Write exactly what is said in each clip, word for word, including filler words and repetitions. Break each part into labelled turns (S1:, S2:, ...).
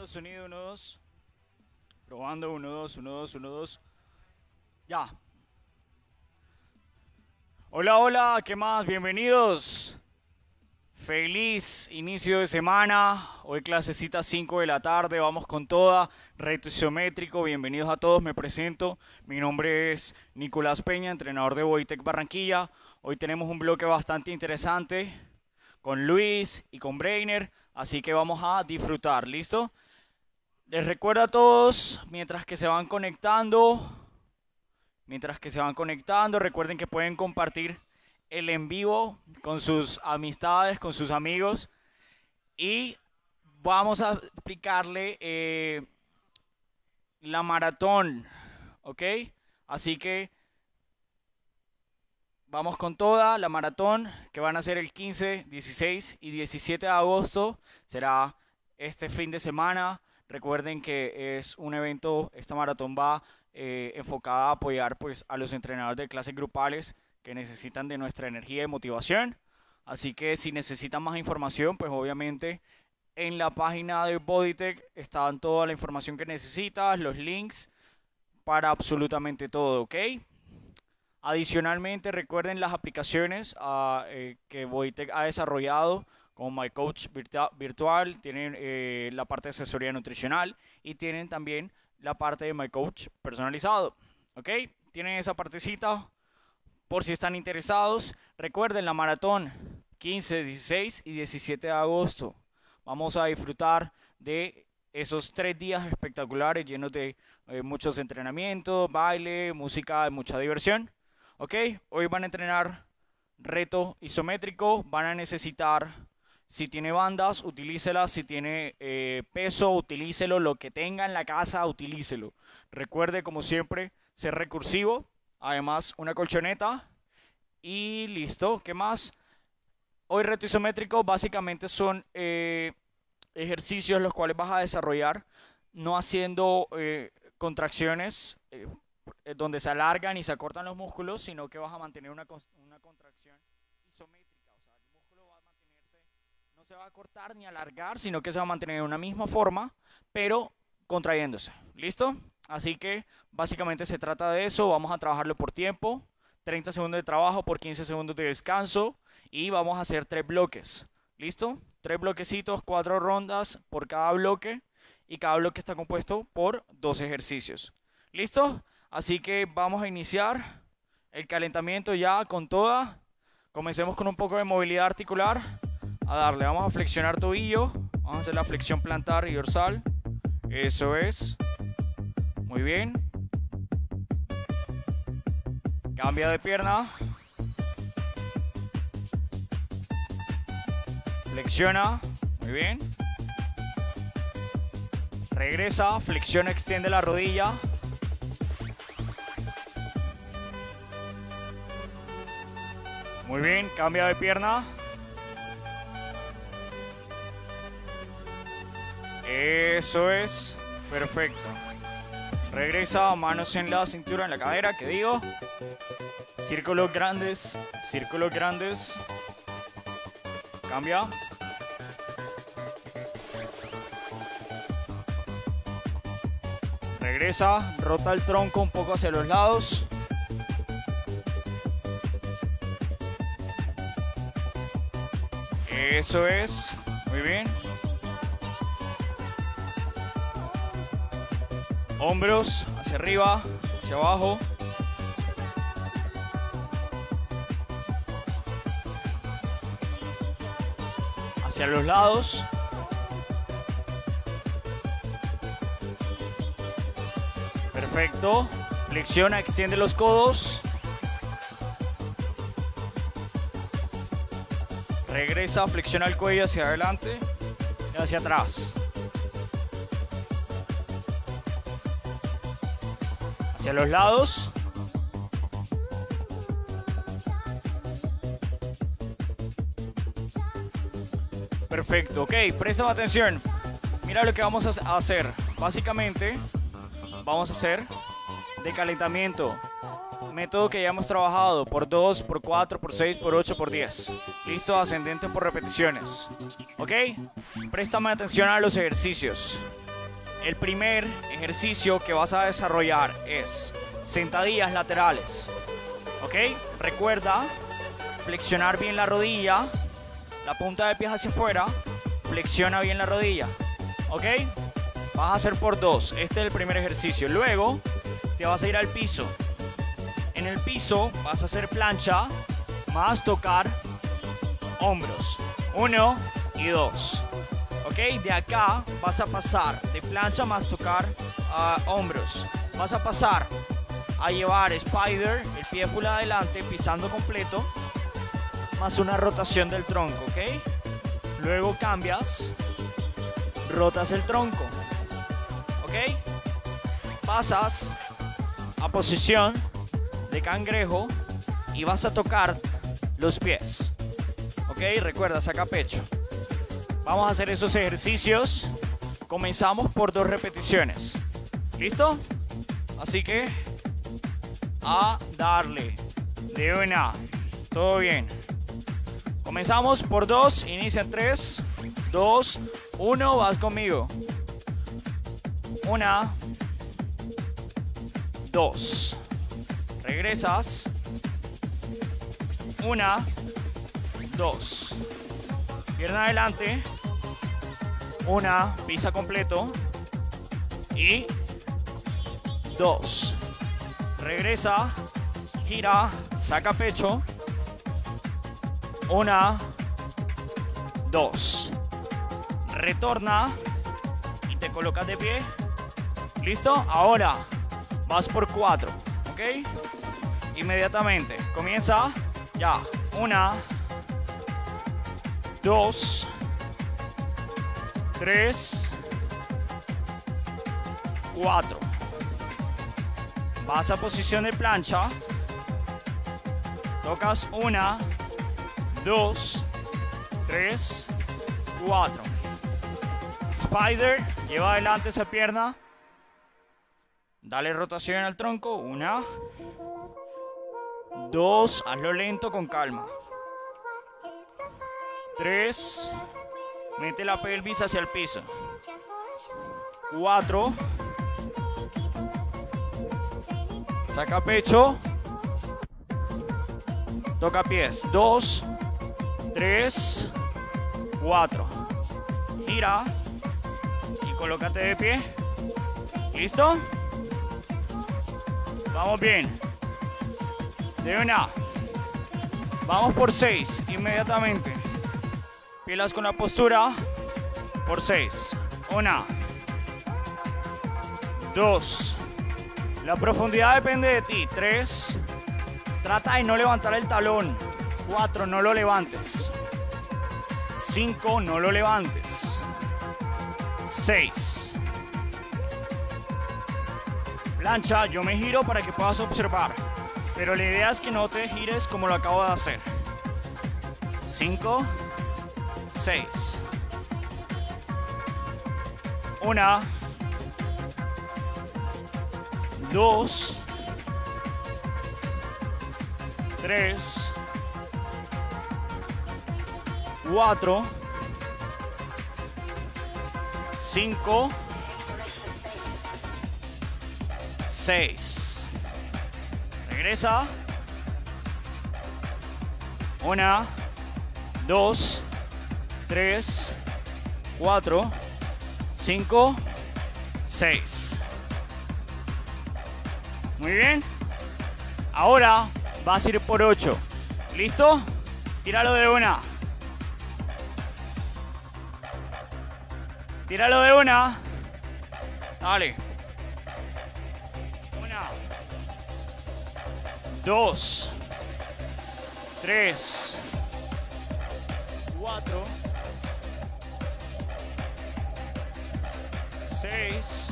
S1: Probando sonido, uno, dos. Probando, uno, dos, uno, dos, uno, dos. Ya. Hola, hola, ¿qué más? Bienvenidos. Feliz inicio de semana. Hoy clasecita cinco de la tarde, vamos con toda. Reto isométrico, bienvenidos a todos, me presento. Mi nombre es Nicolás Peña, entrenador de Bodytech Barranquilla. Hoy tenemos un bloque bastante interesante con Luis y con Brainer, así que vamos a disfrutar, ¿listo? Les recuerdo a todos, mientras que se van conectando, mientras que se van conectando, recuerden que pueden compartir el en vivo con sus amistades, con sus amigos, y vamos a explicarle eh, la maratón, ¿ok? Así que vamos con toda la maratón que van a ser el quince, dieciséis y diecisiete de agosto. Será este fin de semana. Recuerden que es un evento, esta maratón va eh, enfocada a apoyar pues, a los entrenadores de clases grupales que necesitan de nuestra energía y motivación. Así que si necesitan más información, pues obviamente en la página de Bodytech está toda la información que necesitas, los links para absolutamente todo, ¿ok? Adicionalmente, recuerden las aplicaciones uh, eh, que Bodytech ha desarrollado como My Coach Virtual, tienen eh, la parte de asesoría nutricional y tienen también la parte de My Coach personalizado, ¿ok? Tienen esa partecita por si están interesados. Recuerden la maratón quince, dieciséis y diecisiete de agosto. Vamos a disfrutar de esos tres días espectaculares llenos de eh, muchos entrenamientos, baile, música y mucha diversión. Ok, hoy van a entrenar reto isométrico, van a necesitar, si tiene bandas, utilícelas, si tiene eh, peso, utilícelo, lo que tenga en la casa, utilícelo. Recuerde, como siempre, ser recursivo, además una colchoneta y listo. ¿Qué más? Hoy reto isométrico básicamente son eh, ejercicios los cuales vas a desarrollar no haciendo eh, contracciones, eh, donde se alargan y se acortan los músculos, sino que vas a mantener una, una contracción isométrica, o sea, el músculo va a mantenerse, no se va a cortar ni alargar, sino que se va a mantener en una misma forma, pero contrayéndose, ¿listo? Así que básicamente se trata de eso. Vamos a trabajarlo por tiempo, treinta segundos de trabajo por quince segundos de descanso, y vamos a hacer tres bloques, ¿listo? Tres bloquecitos, cuatro rondas por cada bloque, y cada bloque está compuesto por dos ejercicios, ¿listo? Así que vamos a iniciar el calentamiento ya con toda. Comencemos con un poco de movilidad articular. A darle, vamos a flexionar tobillo. Vamos a hacer la flexión plantar y dorsal. Eso es. Muy bien. Cambia de pierna. Flexiona. Muy bien. Regresa, flexiona, extiende la rodilla. Muy bien, cambia de pierna. Eso es, perfecto. Regresa, manos en la cintura, en la cadera, que digo. Círculos grandes, círculos grandes. Cambia. Regresa, rota el tronco un poco hacia los lados. Eso es, muy bien. Hombros hacia arriba, hacia abajo. Hacia los lados. Perfecto. Flexiona, extiende los codos. Regresa, flexiona el cuello hacia adelante y hacia atrás. Hacia los lados. Perfecto, ok, préstame atención. Mira lo que vamos a hacer. Básicamente, vamos a hacer de calentamiento. Método que ya hemos trabajado por dos, por cuatro, por seis, por ocho, por diez. Listo, ascendente por repeticiones. ¿Ok? Préstame atención a los ejercicios. el primer ejercicio que vas a desarrollar es sentadillas laterales. ¿Ok? Recuerda flexionar bien la rodilla, la punta de pies hacia afuera, flexiona bien la rodilla. ¿Ok? Vas a hacer por dos. Este es el primer ejercicio. Luego te vas a ir al piso. En el piso vas a hacer plancha más tocar hombros. Uno y dos. ¿Ok? De acá vas a pasar de plancha más tocar uh, hombros. Vas a pasar a llevar spider, el pie full adelante, pisando completo, más una rotación del tronco, ¿ok? Luego cambias, rotas el tronco, ¿ok? Pasas a posición de cangrejo y vas a tocar los pies, ¿ok? Recuerda, saca pecho. Vamos a hacer esos ejercicios. Comenzamos por dos repeticiones. ¿Listo? Así que a darle de una. Todo bien. Comenzamos por dos. Inicia en tres, dos, uno. Vas conmigo. Una, dos. Regresas. Una, dos. Pierna adelante. Una, pisa completo. Y dos. Regresa, gira, saca pecho. Una, dos. Retorna y te colocas de pie. ¿Listo? Ahora vas por cuatro, ¿ok? Inmediatamente. Comienza ya. Una, dos, tres, cuatro. Vas a posición de plancha. Tocas una, dos, tres, cuatro. Spider, lleva adelante esa pierna. Dale rotación al tronco. Una, dos, hazlo lento con calma. Tres, mete la pelvis hacia el piso. Cuatro. Saca pecho. Toca pies. Dos, tres, cuatro. Gira y colócate de pie. ¿Listo? Vamos bien. De una. Vamos por seis inmediatamente. Pilas con la postura. Por seis. Una. Dos. La profundidad depende de ti. Tres. Trata de no levantar el talón. Cuatro. No lo levantes. Cinco. No lo levantes. Seis. Plancha. Yo me giro para que puedas observar. Pero la idea es que no te gires como lo acabo de hacer. Cinco. Seis. Una. Dos, tres, cuatro, cinco, seis. Regresa. Una, dos, tres, cuatro, cinco, seis. Muy bien. Ahora vas a ir por ocho. ¿Listo? Tíralo de una. Tíralo de una. Dale. Una. Dos. Tres. Cuatro. Seis.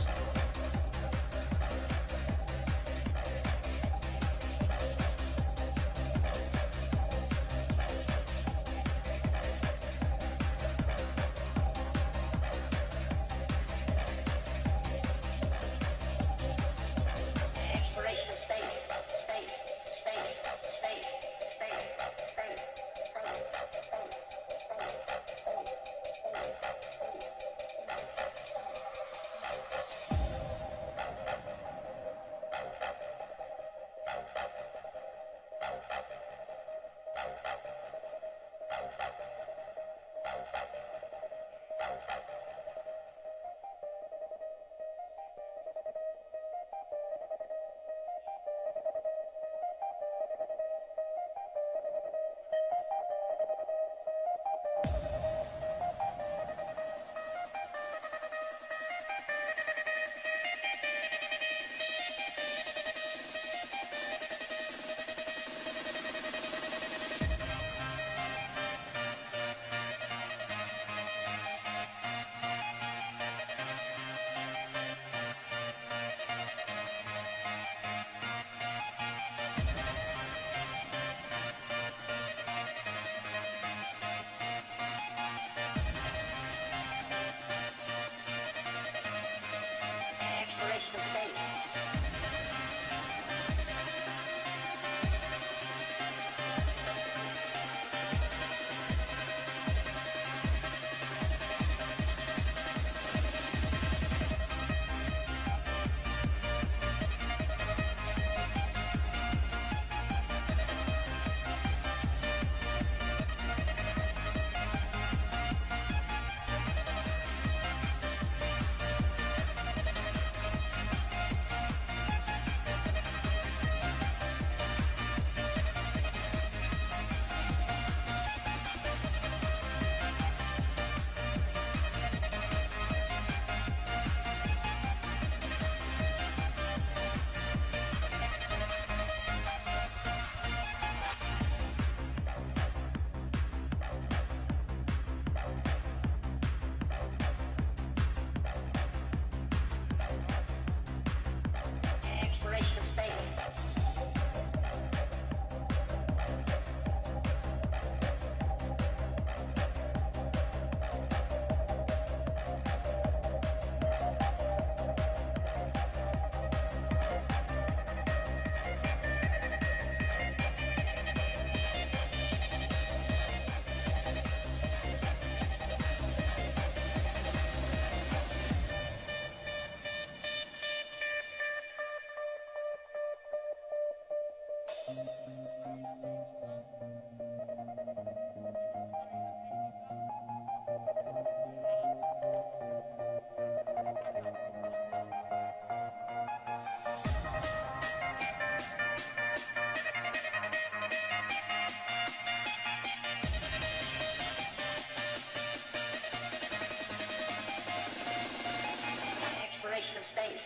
S2: Exploration of space.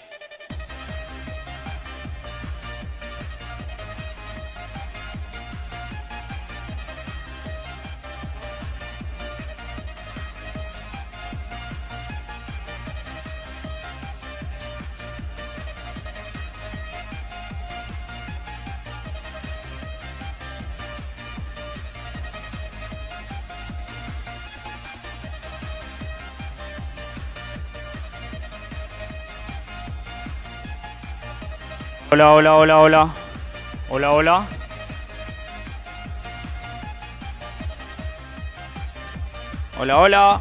S1: Hola, hola, hola, hola. Hola, hola. Hola, hola.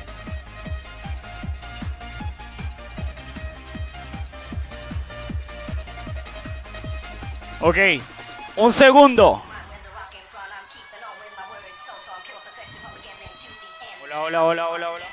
S1: Ok, un segundo. Hola, hola, hola, hola, hola.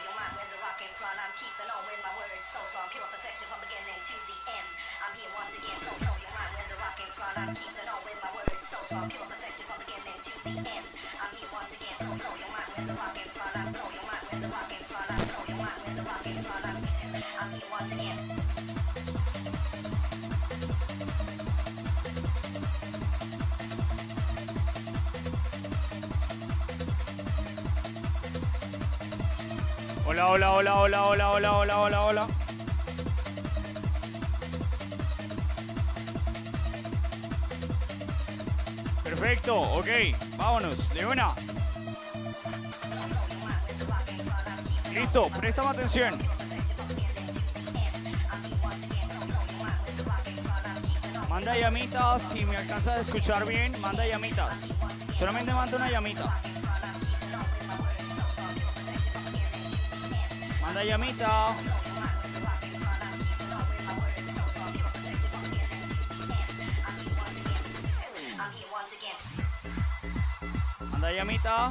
S1: Hola, hola, hola, hola, hola, hola, hola, hola, hola. Perfecto, ok, vámonos, de una. Listo, préstame atención. Manda llamitas, si me alcanzas a escuchar bien, manda llamitas. Solamente manda una llamita. Manda llamita. Manda llamita.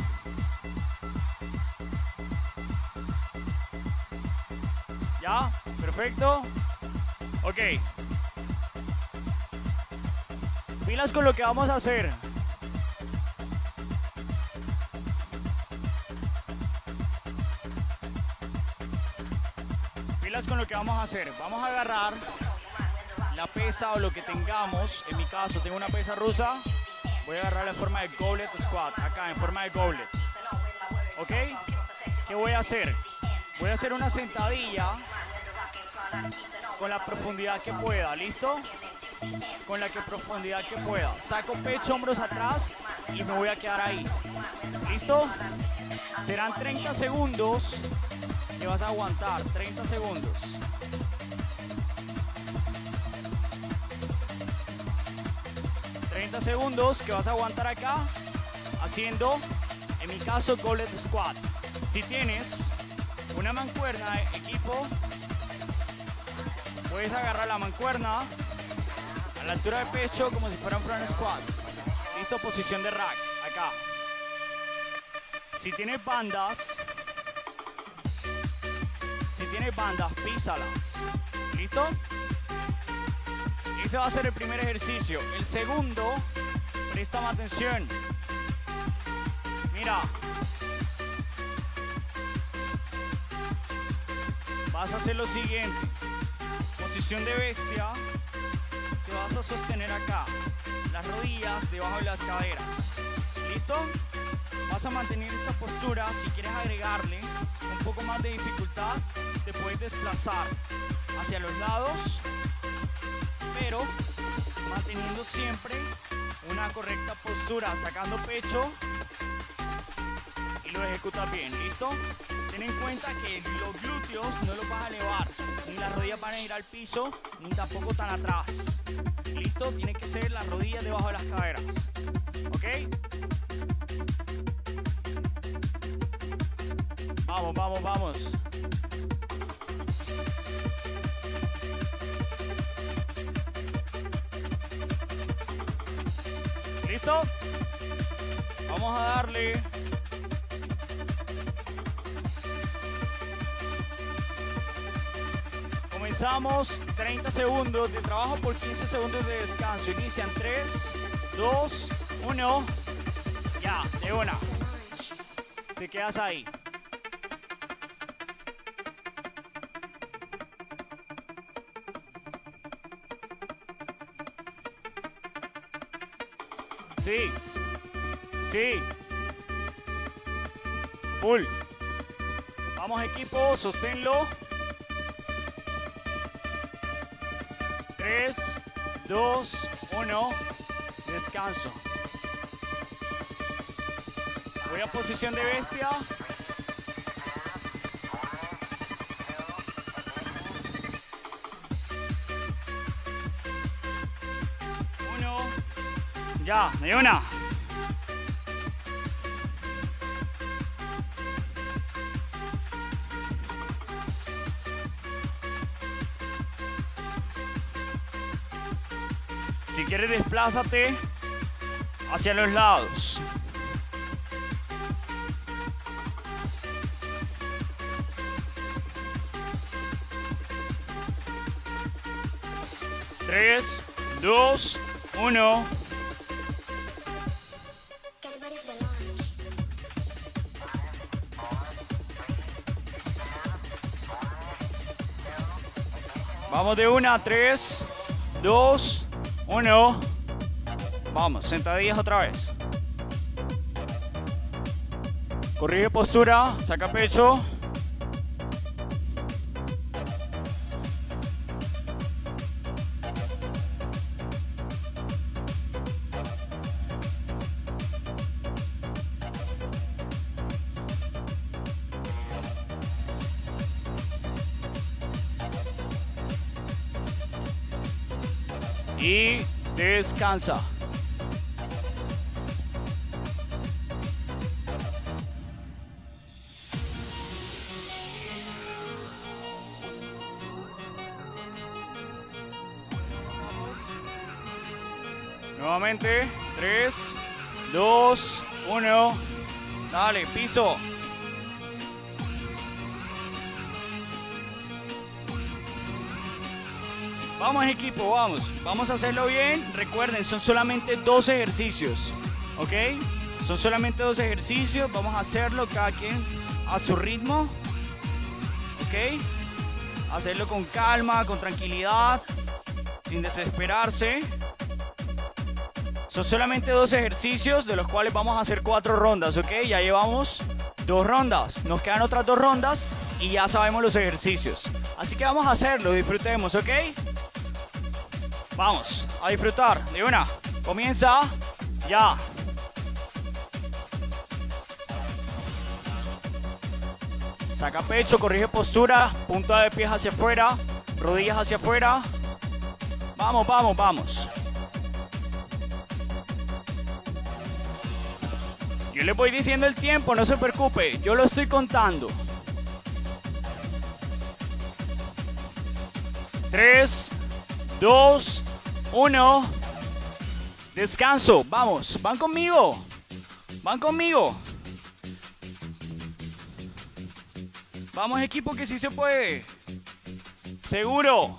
S1: ¿Ya? Perfecto. Ok. Pilas con lo que vamos a hacer. Pilas con lo que vamos a hacer. Vamos a agarrar la pesa o lo que tengamos. En mi caso tengo una pesa rusa. Voy a agarrar en forma de goblet squat. Acá en forma de goblet. ¿Ok? ¿Qué voy a hacer? Voy a hacer una sentadilla con la profundidad que pueda. ¿Listo? Con la que profundidad que pueda. Saco pecho, hombros atrás y me voy a quedar ahí. ¿Listo? Serán treinta segundos que vas a aguantar. treinta segundos. treinta segundos que vas a aguantar acá haciendo, en mi caso, goblet squat. Si tienes una mancuerna, equipo, puedes agarrar la mancuerna a la altura de pecho como si fuera un front squat. Listo, posición de rack, acá. Si tienes bandas, si tienes bandas, písalas. ¿Listo? Ese va a ser el primer ejercicio. El segundo, préstame atención. Mira. Vas a hacer lo siguiente. Posición de bestia. Te vas a sostener acá. Las rodillas debajo de las caderas. ¿Listo? Vas a mantener esta postura. Si quieres agregarle un poco más de dificultad, te puedes desplazar hacia los lados, pero manteniendo siempre una correcta postura, sacando pecho y lo ejecutas bien. ¿Listo? Ten en cuenta que los glúteos no los vas a elevar, ni las rodillas van a ir al piso, ni tampoco tan atrás. ¿Listo? Tiene que ser las rodillas debajo de las caderas. ¿Ok? Vamos, vamos, vamos. ¿Listo? Vamos a darle. Comenzamos. treinta segundos de trabajo por quince segundos de descanso. Inician tres, dos, uno. Ya, de una. Te quedas ahí. Sí. Sí. Full. Vamos, equipo, sosténlo. tres, dos, uno. Descanso. Voy a posición de bestia. Uno. Ya, de una. Si quieres, desplázate hacia los lados. tres, dos, uno. Vamos de una, tres, dos, uno. Vamos, sentadillas otra vez. Corrige postura, saca pecho. Y descansa. Nuevamente, tres, dos, uno. Dale, piso. Vamos, equipo, vamos. Vamos a hacerlo bien. Recuerden, son solamente dos ejercicios. ¿Ok? Son solamente dos ejercicios. Vamos a hacerlo cada quien a su ritmo. ¿Ok? Hacerlo con calma, con tranquilidad, sin desesperarse. Son solamente dos ejercicios, de los cuales vamos a hacer cuatro rondas. ¿Ok? Ya llevamos dos rondas. Nos quedan otras dos rondas y ya sabemos los ejercicios. Así que vamos a hacerlo. Disfrutemos, ¿ok? Vamos a disfrutar de una. Comienza ya. Saca pecho, corrige postura, punta de pies hacia afuera, rodillas hacia afuera. Vamos, vamos, vamos. Yo les voy diciendo el tiempo, no se preocupe, yo lo estoy contando. Tres, dos, uno. Descanso, vamos, van conmigo. Van conmigo. Vamos, equipo, que sí se puede. Seguro.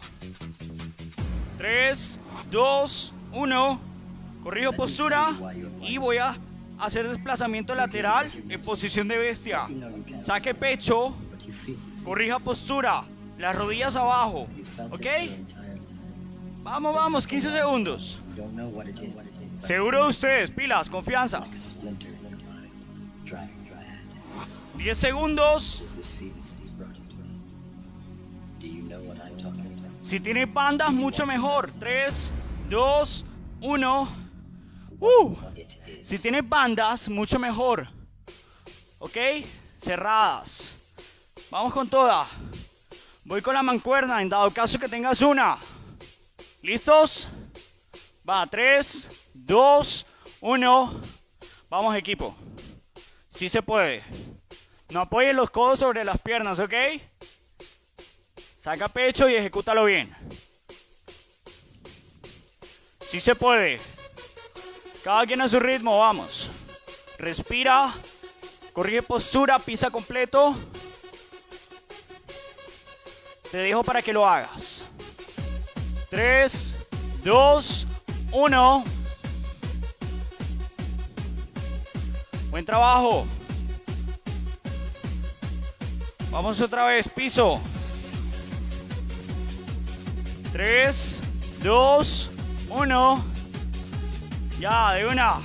S1: tres, dos, uno. Corrijo postura y voy a hacer desplazamiento lateral en posición de bestia. Saque pecho. Corrija postura. Las rodillas abajo. ¿Ok? Vamos, vamos, quince segundos. Seguro de ustedes, pilas, confianza. diez segundos. Si tiene bandas, mucho mejor. tres, dos, uno. Uh. Si tiene bandas, mucho mejor. ¿Ok? Cerradas. Vamos con toda. Voy con la mancuerna en dado caso que tengas una. ¿Listos? Va, tres, dos, uno. Vamos, equipo. Sí se puede. No apoyen los codos sobre las piernas, ¿ok? Saca pecho y ejecútalo bien. Sí se puede. Cada quien a su ritmo, vamos. Respira. Corrige postura, pisa completo. Te dejo para que lo hagas. tres, dos, uno. Buen trabajo. Vamos otra vez, piso. tres, dos, uno. Ya, de una.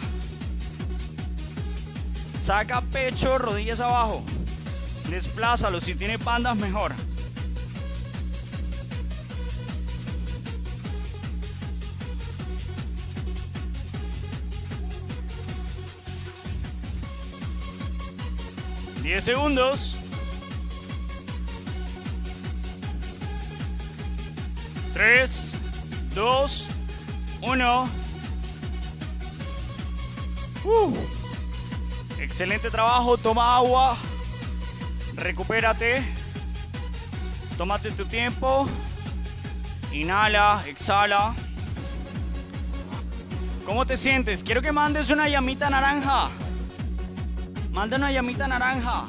S1: Saca pecho, rodillas abajo. Desplázalo, si tiene bandas mejor. diez segundos. tres, dos, uno. Uh. Excelente trabajo, toma agua. Recupérate. Tómate tu tiempo. Inhala, exhala. ¿Cómo te sientes? Quiero que mandes una llamita naranja. Manda una llamita naranja.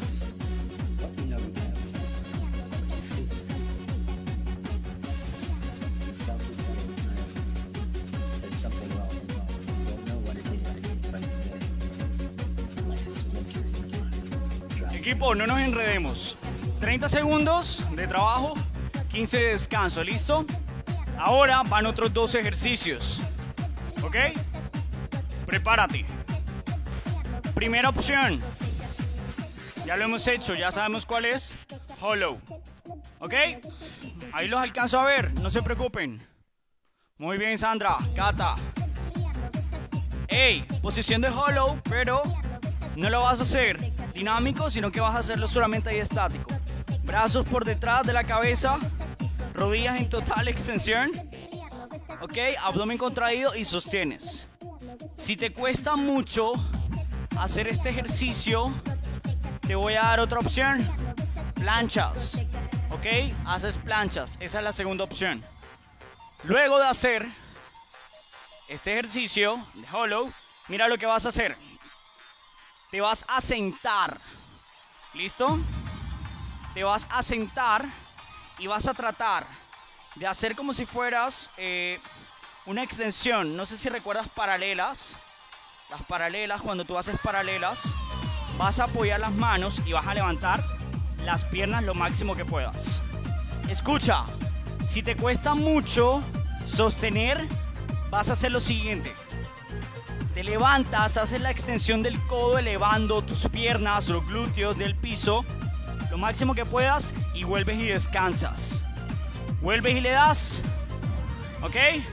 S1: Equipo, no nos enredemos. treinta segundos de trabajo, quince de descanso, ¿listo? Ahora van otros dos ejercicios, ¿ok? Prepárate. Primera opción. Ya lo hemos hecho, ya sabemos cuál es. Hollow, ¿ok? Ahí los alcanzo a ver, no se preocupen. Muy bien, Sandra, Cata. Ey, posición de hollow, pero no lo vas a hacer dinámico, sino que vas a hacerlo solamente ahí estático. Brazos por detrás de la cabeza, rodillas en total extensión, ok, abdomen contraído y sostienes. Si te cuesta mucho hacer este ejercicio, te voy a dar otra opción, planchas, ok, haces planchas, esa es la segunda opción. Luego de hacer este ejercicio de hollow, mira lo que vas a hacer. Te vas a sentar, ¿listo? Te vas a sentar y vas a tratar de hacer como si fueras eh, una extensión. No sé si recuerdas paralelas. Las paralelas, cuando tú haces paralelas, vas a apoyar las manos y vas a levantar las piernas lo máximo que puedas. Escucha, si te cuesta mucho sostener, vas a hacer lo siguiente. Te levantas, haces la extensión del codo elevando tus piernas, los glúteos del piso, lo máximo que puedas y vuelves y descansas. Vuelves y le das, ¿ok?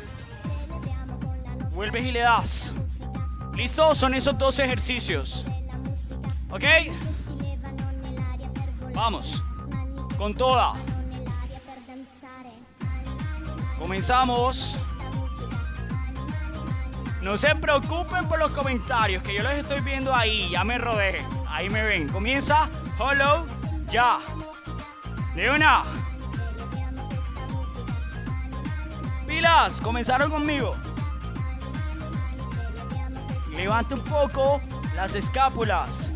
S1: Vuelves y le das. ¿Listo? Son esos dos ejercicios, ¿ok? Vamos, con toda. Comenzamos. No se preocupen por los comentarios, que yo los estoy viendo ahí, ya me rodeé, ahí me ven. Comienza, hollow, ya. De una. Pilas, comenzaron conmigo. Levanta un poco las escápulas.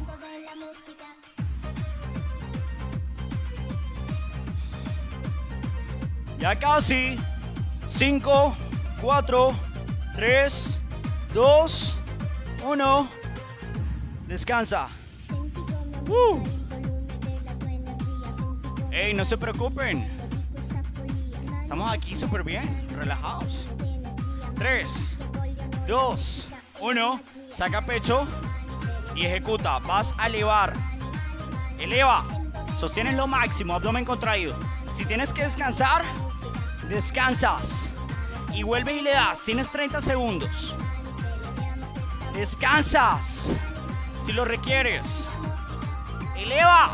S1: Ya casi. cinco, cuatro, tres, dos, uno. Descansa. Uh. Ey, no se preocupen. Estamos aquí súper bien, relajados. tres, dos, uno. Saca pecho y ejecuta. Vas a elevar. Eleva. Sostienes lo máximo, abdomen contraído. Si tienes que descansar, descansas. Y vuelve y le das. Tienes treinta segundos. Descansas si lo requieres. Eleva.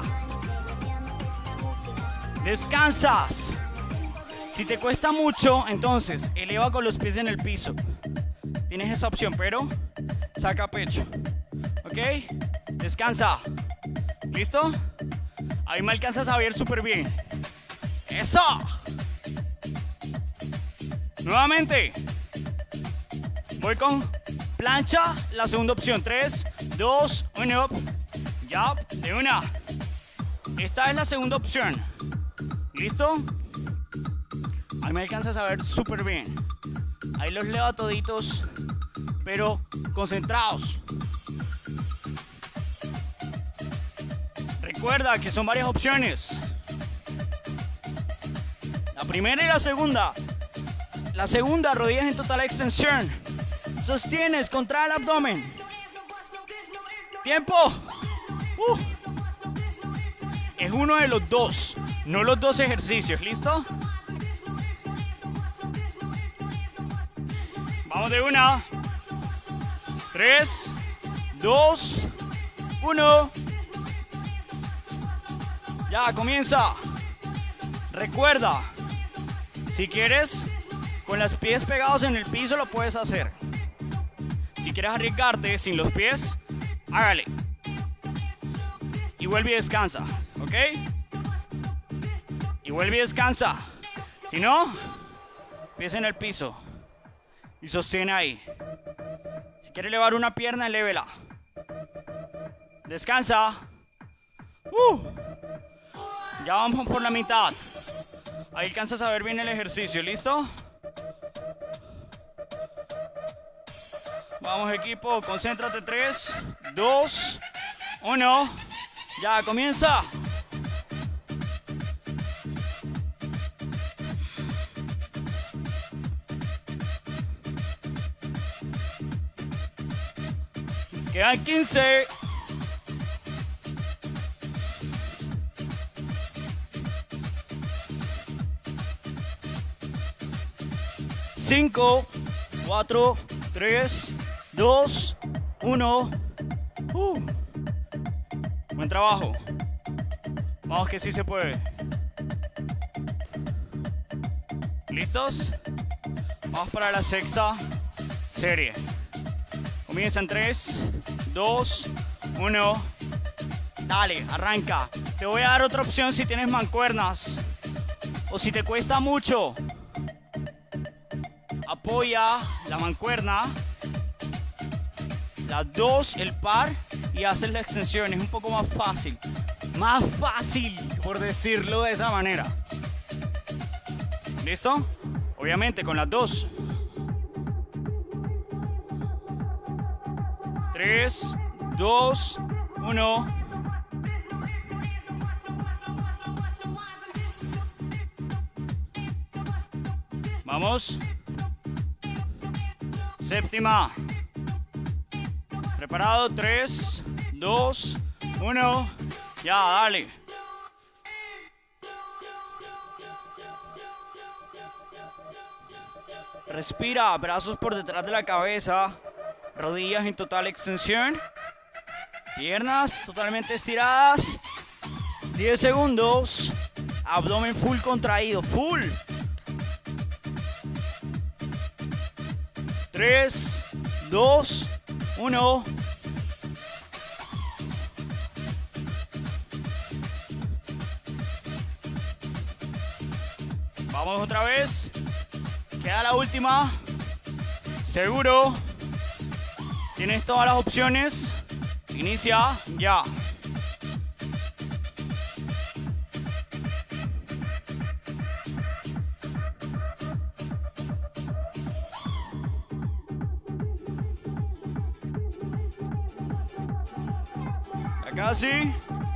S1: Descansas. Si te cuesta mucho, entonces eleva con los pies en el piso. Tienes esa opción, pero saca pecho. ¿Ok? Descansa. ¿Listo? Ahí me alcanzas a ver súper bien. ¡Eso! Nuevamente. Voy con plancha, la segunda opción. tres, dos, uno. Ya, de una. Esta es la segunda opción. ¿Listo? Ahí me alcanzas a ver súper bien. Ahí los leo a toditos, pero concentrados. Recuerda que son varias opciones. La primera y la segunda. La segunda, rodillas en total extensión. Sostienes contra el abdomen. ¡Tiempo! Uh. Es uno de los dos, no los dos ejercicios. ¿Listo? Vamos de una. Tres, dos, uno. Ya, comienza. Recuerda, si quieres, con los pies pegados en el piso lo puedes hacer. Si quieres arriesgarte sin los pies, hágale. Y vuelve y descansa, ¿ok? Y vuelve y descansa. Si no, pies en el piso. Y sostiene ahí. Si quieres elevar una pierna, elévela. Descansa. Uh. Ya vamos por la mitad. Ahí alcanzas a ver bien el ejercicio, ¿listo? Vamos, equipo, concéntrate. tres, dos, uno. Ya, comienza. Quedan quince. cinco, cuatro, tres, dos, uno. Uh. Buen trabajo. Vamos que sí se puede. ¿Listos? Vamos para la sexta serie. Comienza en tres, dos, uno. Dale, arranca. Te voy a dar otra opción si tienes mancuernas o si te cuesta mucho. Apoya la mancuerna, las dos, el par, y haces la extensión. Es un poco más fácil. Más fácil, por decirlo de esa manera. ¿Listo? Obviamente con las dos. tres, dos, uno. Vamos. Séptima. Preparado. tres, dos, uno. Ya, dale. Respira. Brazos por detrás de la cabeza. Rodillas en total extensión. Piernas totalmente estiradas. diez segundos. Abdomen full contraído. Full. tres, dos, uno. Vamos otra vez. Queda la última. Seguro. Tienes todas las opciones. Inicia ya. Casi.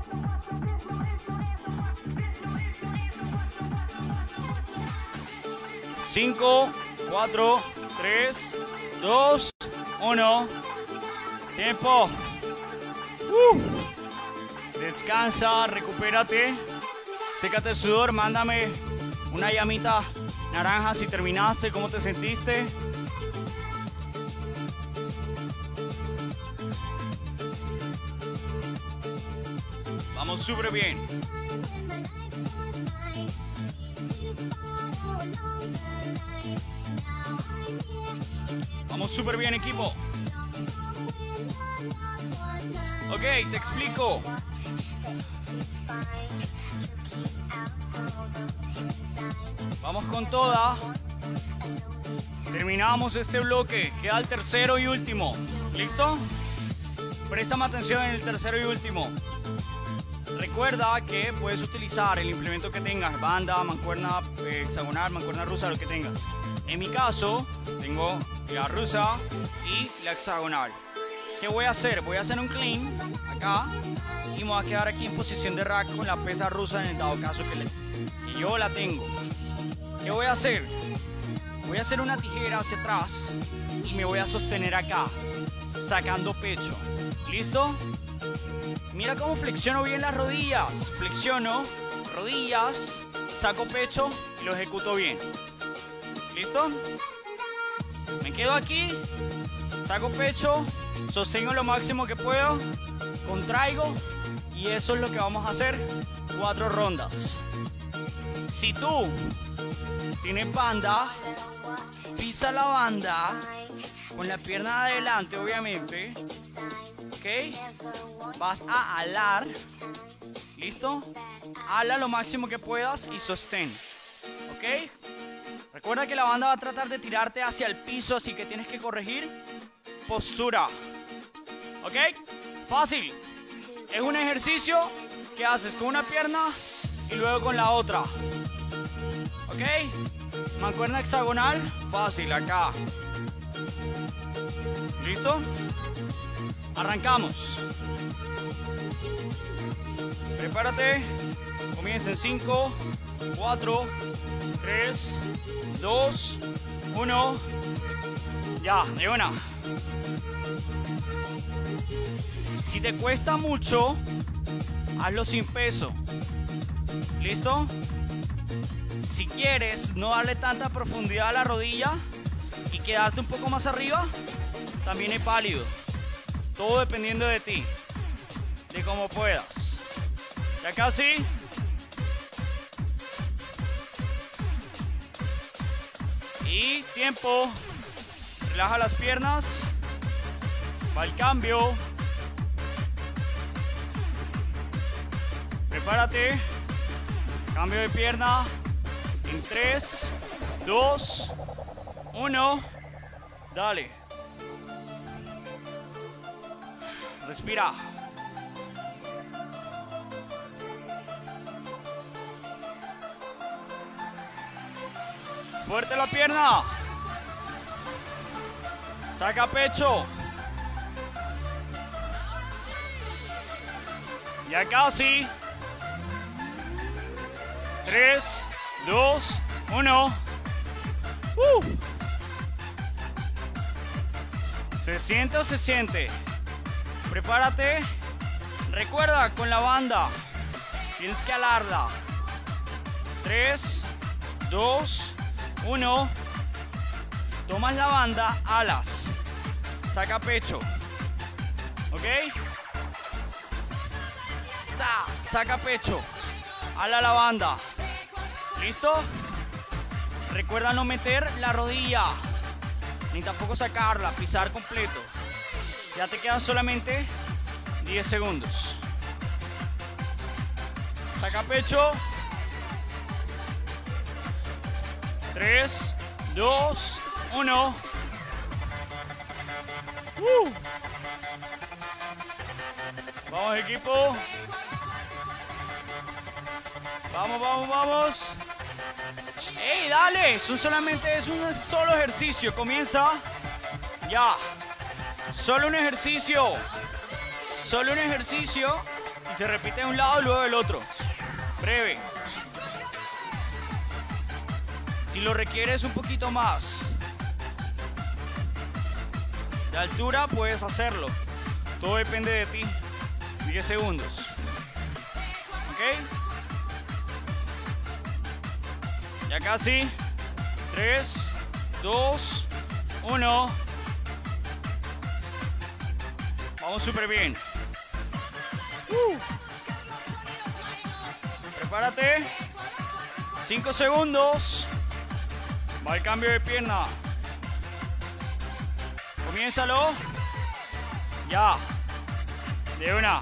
S1: cinco, cuatro, tres, dos, uno. Tiempo. Uh. Descansa, recupérate. Sécate el sudor, mándame una llamita naranja si terminaste, cómo te sentiste. Vamos súper bien. Vamos súper bien, equipo. Ok, te explico. Vamos con toda. Terminamos este bloque. Queda el tercero y último. ¿Listo? Préstame atención en el tercero y último. Recuerda que puedes utilizar el implemento que tengas, banda, mancuerna eh, hexagonal, mancuerna rusa, lo que tengas. En mi caso, tengo la rusa y la hexagonal. ¿Qué voy a hacer? Voy a hacer un clean acá y me voy a quedar aquí en posición de rack con la pesa rusa en el dado caso que, le, que yo la tengo. ¿Qué voy a hacer? Voy a hacer una tijera hacia atrás y me voy a sostener acá, sacando pecho. ¿Listo? Mira cómo flexiono bien las rodillas. Flexiono, rodillas, saco pecho y lo ejecuto bien. ¿Listo? Me quedo aquí, saco pecho, sostengo lo máximo que puedo, contraigo y eso es lo que vamos a hacer cuatro rondas. Si tú tienes banda, pisa la banda con la pierna de adelante, obviamente. ¿Ok? Vas a alar. ¿Listo? Ala lo máximo que puedas y sostén. ¿Ok? Recuerda que la banda va a tratar de tirarte hacia el piso, así que tienes que corregir postura. ¿Ok? Fácil. Es un ejercicio que haces con una pierna y luego con la otra. ¿Ok? Mancuerna hexagonal, fácil, acá. ¿Listo? Arrancamos. Prepárate. Comienza en cinco, cuatro, tres, dos, uno. Ya, de una. Si te cuesta mucho, hazlo sin peso. ¿Listo? Si quieres no darle tanta profundidad a la rodilla y quedarte un poco más arriba, también es válido. Todo dependiendo de ti, de cómo puedas. Ya casi. Y tiempo. Relaja las piernas. Va el cambio. Prepárate. Cambio de pierna. En tres, dos, uno. Dale. Respira. Fuerte la pierna. Saca pecho. Ya casi. Tres, dos, uno. Uh. ¿Se siente o se siente? Prepárate. Recuerda, con la banda tienes que alarla. tres, dos, uno. Tomas la banda, alas. Saca pecho. ¿Ok? Ta, saca pecho. Ala la banda. ¿Listo? Recuerda no meter la rodilla, ni tampoco sacarla, pisar completo. Ya te quedan solamente diez segundos. Saca pecho. tres, dos, uno. Uh. Vamos, equipo. Vamos, vamos, vamos. ¡Ey, dale! Eso solamente es un solo ejercicio. Comienza. Ya. Solo un ejercicio. Solo un ejercicio. Y se repite de un lado y luego del otro. Breve. Si lo requieres un poquito más de altura, puedes hacerlo. Todo depende de ti. diez segundos. ¿Ok? Ya casi. tres, dos, uno. Vamos súper bien. Uh. Prepárate. cinco segundos. Va el cambio de pierna. Comiénzalo. Ya. De una.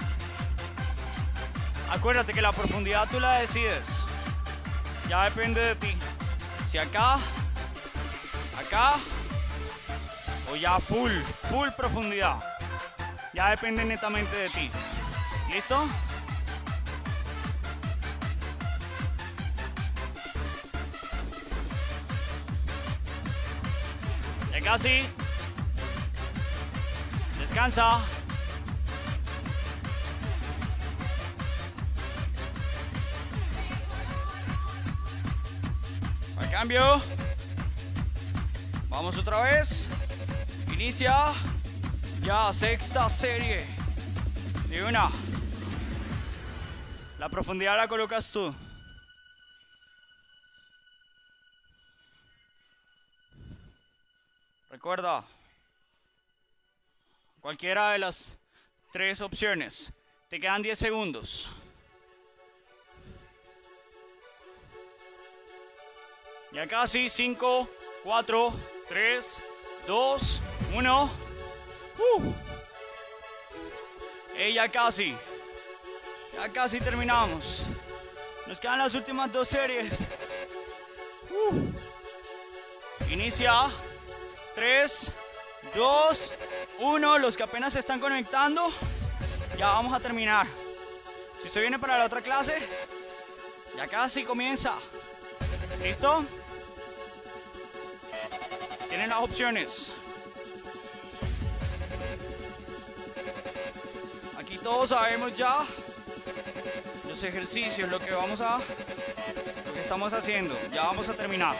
S1: Acuérdate que la profundidad tú la decides. Ya depende de ti. Si acá acá o ya full, full profundidad. Ya depende netamente de ti. ¿Listo? Ya casi. Descansa. Al cambio. Vamos otra vez. Inicia. Ya, sexta serie. De una. La profundidad la colocas tú. Recuerda, cualquiera de las tres opciones. Te quedan diez segundos. Ya casi. cinco, cuatro, tres, dos, uno. Uh. Hey, ya casi. Ya casi terminamos. Nos quedan las últimas dos series. Uh. Inicia. tres, dos, uno. Los que apenas se están conectando, ya vamos a terminar. Si usted viene para la otra clase, ya casi comienza. ¿Listo? Tienen las opciones. Aquí todos sabemos ya los ejercicios, lo que vamos a, lo que estamos haciendo. Ya vamos a terminar.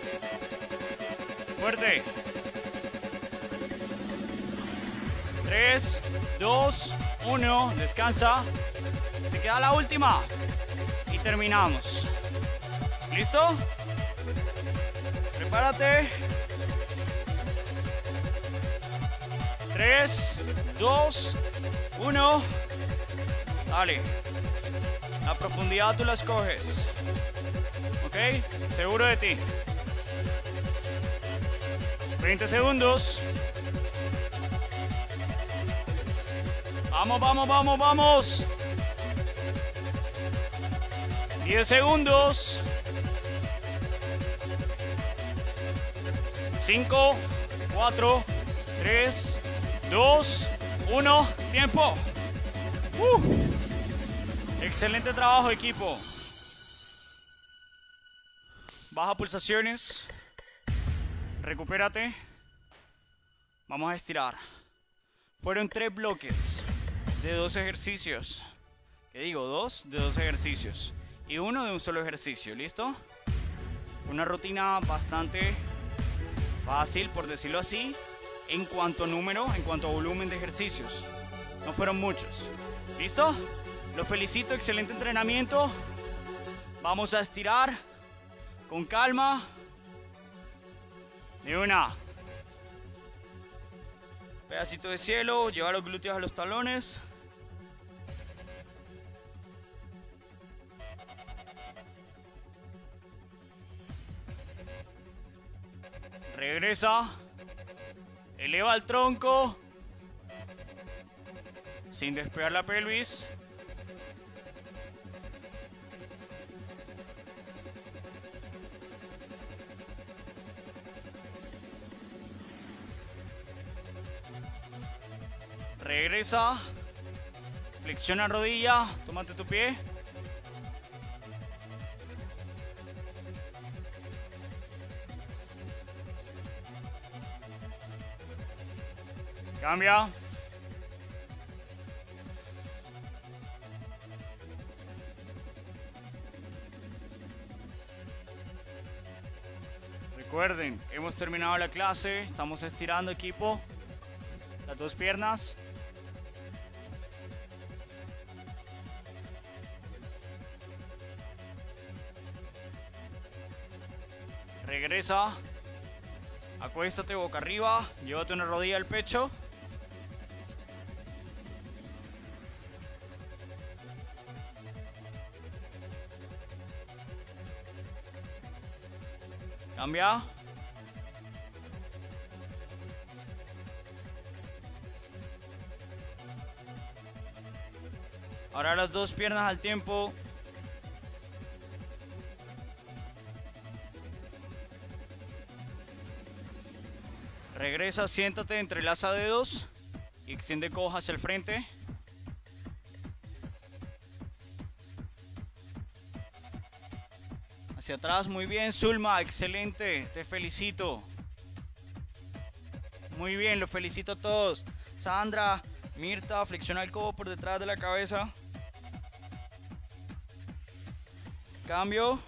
S1: Fuerte. tres, dos, uno. Descansa. Te queda la última. Y terminamos. ¿Listo? Prepárate. tres, dos, uno. Dale. La profundidad tú la escoges. ¿Ok? Seguro de ti. veinte segundos. Vamos, vamos, vamos, vamos. diez segundos. cinco, cuatro, tres, dos, uno. Tiempo. Uh. Excelente trabajo, equipo. Baja pulsaciones. Recupérate. Vamos a estirar. Fueron tres bloques de dos ejercicios. ¿Qué digo? Dos de dos ejercicios. Y uno de un solo ejercicio. ¿Listo? Una rutina bastante fácil, por decirlo así, en cuanto a número, en cuanto a volumen de ejercicios. No fueron muchos. ¿Listo? Los felicito, excelente entrenamiento. Vamos a estirar con calma. De una. Pedacito de cielo, lleva los glúteos a los talones. Regresa. Eleva el tronco. Sin despegar la pelvis. Regresa. Flexiona rodilla. Tómate tu pie. Cambia. Recuerden, hemos terminado la clase. Estamos estirando, equipo. Las dos piernas. Regresa. Acuéstate boca arriba. Llévate una rodilla al pecho. Cambia. Ahora las dos piernas al tiempo. Regresa, siéntate, entrelaza dedos y extiende coja hacia el frente. Hacia atrás, muy bien, Zulma, excelente, te felicito. Muy bien, los felicito a todos. Sandra, Mirta, flexiona el codo por detrás de la cabeza. Cambio.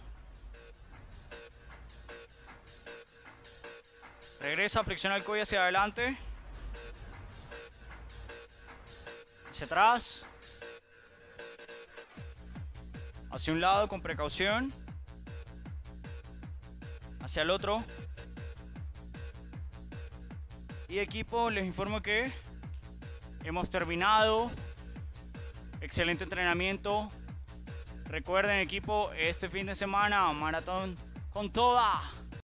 S1: Regresa, flexiona el cuello hacia adelante. Hacia atrás. Hacia un lado con precaución. Hacia el otro. Y equipo, les informo que hemos terminado. Excelente entrenamiento. Recuerden, equipo, este fin de semana, maratón con toda.